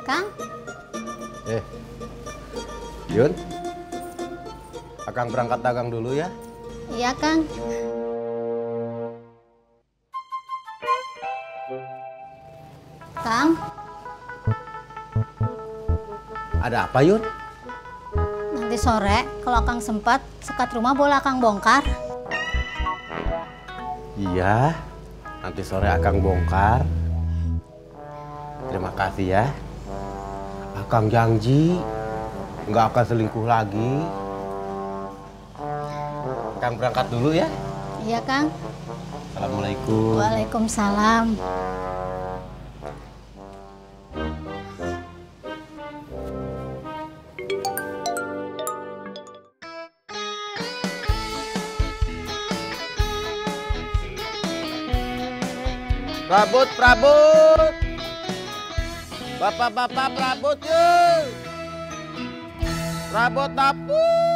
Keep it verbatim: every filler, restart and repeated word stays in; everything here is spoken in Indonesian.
Kang? Eh, Yun, Akang berangkat dagang dulu ya. Iya, Kang. Kang, Ada apa, Yun? nanti sore kalau Kang sempat, sekat rumah boleh Kang bongkar. Iya, nanti sore Akang bongkar. Terima kasih ya. Akang janji nggak akan selingkuh lagi. Akang berangkat dulu ya. Iya, Kang. Assalamualaikum. Waalaikumsalam. Prabut, Prabut. Bapak-bapak Prabut yuk. Prabut dapur.